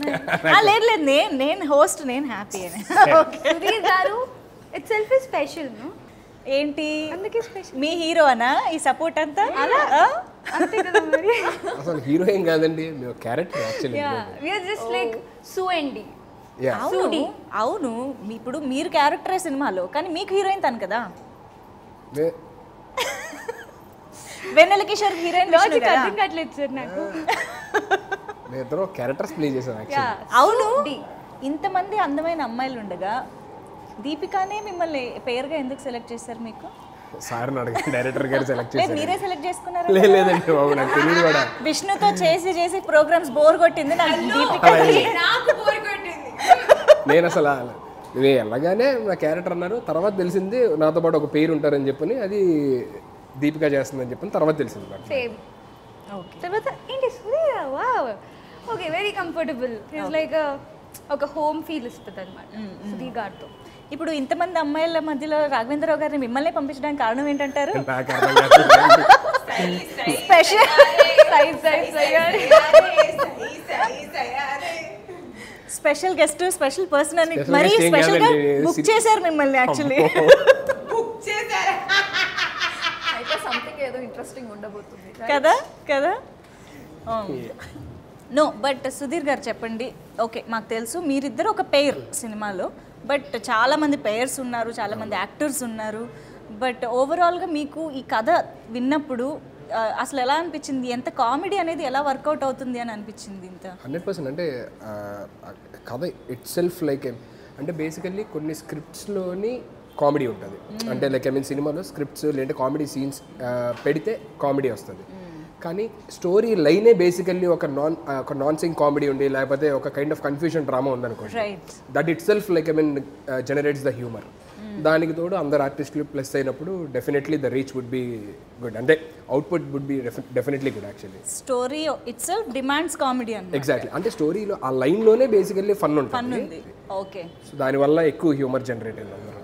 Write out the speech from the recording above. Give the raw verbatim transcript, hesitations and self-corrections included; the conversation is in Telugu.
లేదు లేదు నేను నేను హోస్ట్ నేను హ్యాపీ అని. Sudheer garu itself is special no ఏంటి అందుకే స్పెషల్ మీ హీరో అనా ఈ సపోర్ట్ అంతా అలా అంతే కదా మరి. అసలు హీరో ఏం కాదండి మేము character actually we are just like సు అండ్ డి. అవును అవును ఇప్పుడు మీరు క్యారెక్టరే సినిమాలో కానీ మీకు హీరోయిన్ తను కదా. వెన్నెల కిషోర్ హీరోయిన్ లాజిక్ అర్థం కావట్లేదు సార్ నాకు. మేమిద్దరం క్యారెక్టర్స్ ప్లే చేసాం యాక్చువల్లీ. అవును ఇంతమంది అందమైన అమ్మాయిలు ఉండగా దీపికానే మిమ్మల్ని పేరుగా ఎందుకు సెలెక్ట్ చేశారు? మీకు సార్ని అడగండి, డైరెక్టర్ గారు సెలెక్ట్ చేశారు. మీరే సెలెక్ట్ చేసుకున్నారు? లేదండి బాబు నాకు తెలియదు కూడా. విష్ణుతో చేసి చేసి ప్రోగ్రామ్స్ బోర్ కొట్టింది నాకు. దీపిక నాకు బోర్ కొట్టింది. నేను అసలు నేను వెళ్ళగానే నా క్యారెక్టర్ అన్నారు, తర్వాత తెలిసింది నాతో పాటు ఒక పేరు ఉంటారని చెప్పని, అది దీపిక చేస్తుందని చెప్పని తర్వాత తెలిసింది. Same okay. తర్వాత ఏంటి Sudheer wow okay very comfortable. It's like ఒక హోమ్ ఫీల్ ఇస్తుంది అనమాట సుధీర్ గారితో. ఇప్పుడు ఇంతమంది అమ్మాయిల మధ్యలో రాఘవేంద్రరావు గారిని మిమ్మల్ని పంపించడానికి కారణం ఏంటంటారు? నాకు అర్థం కాదు. Special special guest special person అని మరీ స్పెషల్ గా బుక్ చేశారు మిమ్మల్ని. యాక్చువల్లీ బుక్ చేశారు అయితే సంథింగ్ ఏదో ఇంట్రెస్టింగ్ ఉండబోతుంది కదా కదా. నో బట్ సుధీర్ గారు చెప్పండి. ఓకే మాకు తెలుసు మీరిద్దరు ఒక పెయిర్ సినిమాలో, బట్ చాలామంది పెయిర్స్ ఉన్నారు, చాలామంది యాక్టర్స్ ఉన్నారు. బట్ ఓవరాల్గా మీకు ఈ కథ విన్నప్పుడు అసలు ఎలా అనిపించింది? ఎంత కామెడీ అనేది ఎలా వర్కౌట్ అవుతుంది అని అనిపించింది? ఇంత హండ్రెడ్ పర్సెంట్ అంటే కథ ఇట్ సెల్ఫ్ లైక్ అంటే బేసికల్లీ కొన్ని స్క్రిప్ట్స్లోని కామెడీ ఉంటుంది. అంటే లైక్ ఐ మీన్ సినిమాలో స్క్రిప్ట్స్ లేదంటే కామెడీ సీన్స్ పెడితే కామెడీ వస్తుంది, కానీ స్టోరీ లైనే బేసికల్లీ ఒక నాన్ ఒక నాన్ సింగ్ కామెడీ ఉండి లేకపోతే ఒక కైండ్ ఆఫ్ కన్ఫ్యూజన్ డ్రామా ఉందనుకోండి, that itself like I mean generates the humour. దానికి తోడు అందరు ఆర్టిస్టులు ప్లస్ అయినప్పుడు definitely the reach would be good, అంటే output would be definitely good. Actually story itself demands comedy అని. ఎగ్జాక్ట్లీ, అంటే స్టోరీలో ఆ లైన్లోనే బేసికల్లీ ఫన్ ఉంటుంది. ఓకే, సో దానివల్ల ఎక్కువ హ్యూమర్ జనరేట్ అయింది అందరూ.